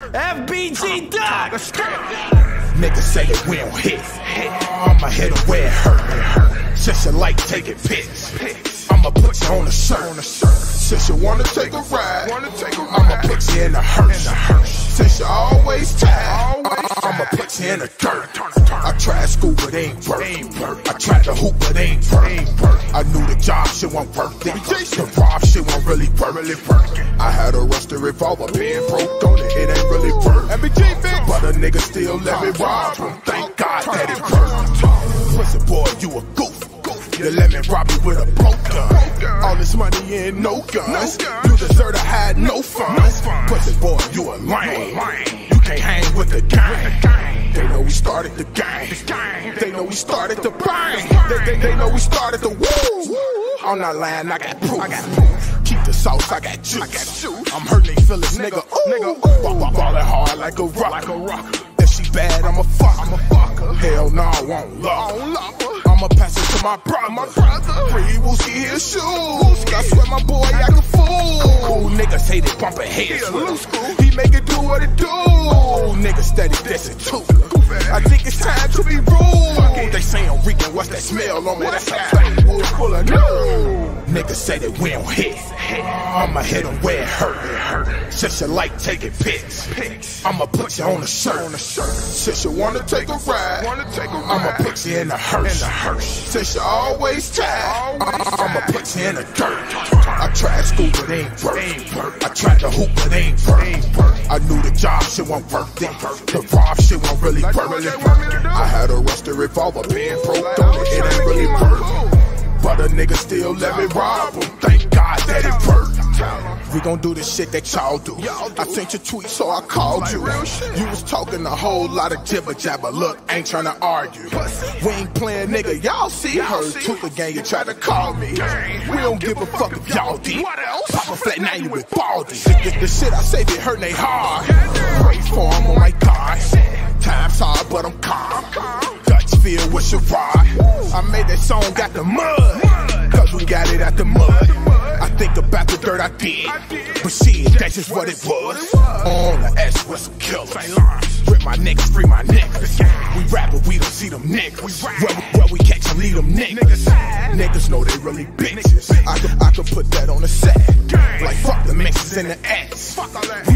FBG Duck! Niggas say that we don't hit. I'ma hit them where it hurt. Since you like taking pics, I'ma put you on a shirt. Since you wanna take a ride, I'ma put you in a hearse. Since you always tired, I'ma put you in the dirt. I tried school but it ain't work. I tried to hoop but it ain't work. I knew the job shit wasn't worth it. The rob shit wasn't really work. I had a rusty revolver, being broke on it, it ain't really work. But a nigga still let me rob him. Thank God that it worked. Pussy boy, you a goof. You let me rob you with a broke gun. All this money ain't no guns. You deserve to have no fun. Pussy boy, you a lame. You can't hang with the gang. They know we started the gang. They know we started the bang. They know we started the woo. I'm not lying, I got proof. Keep the sauce, I got juice. I'm hurting they feelings, nigga. Ballin' hard like a rock. If she bad, I'ma fuck her. Hell no, I won't love her. I'ma pass it to my brother. Free Wooski his shoes. I swear my boy act a fool. Niggas hate it, bumpin' heads with him. He make it do what it do. Niggas steady dissing too. I think it's time to be rude. They say I'm reeking, what's that smell on me? That's a fat full of new. Niggas say that we don't hit. I'ma hit them where it hurt. Since you like taking pics, I'ma put you on a shirt. Since you wanna take a ride, I'ma put you in a hearse. Since you always tired, I'ma put you in the dirt. I tried school but it ain't work. I tried to hoop but it ain't work. I knew the job shit wasn't worth it. The rob shit wasn't really worth it. I had a rusty revolver, being broke on it, it ain't really work. But a nigga still let me rob him. Thank God that it worked. We gon' do the shit that y'all do. I sent your tweet, so I called you. You was talking a whole lot of jibber jabber. Look, ain't tryna argue. We ain't playing, nigga. Y'all see her. Took a gang and tried to call me. We don't give a fuck if y'all did. Pop a flat 90 with Baldy. The shit I say be hurting they hard. Pray for him, oh my God. Time's hard, but I'm calm. Dutch filled with Sherrod. I made that song got the mud, cause we got it at the mud. I think about the dirt I did, but shit, that's just what it was. On the S with some killers. Rip my niggas, free my niggas. We rap but we don't see them niggas. Where we catch them, lead them niggas. Niggas know they really bitches. I could put that on the set. Like fuck the mixes in the ass.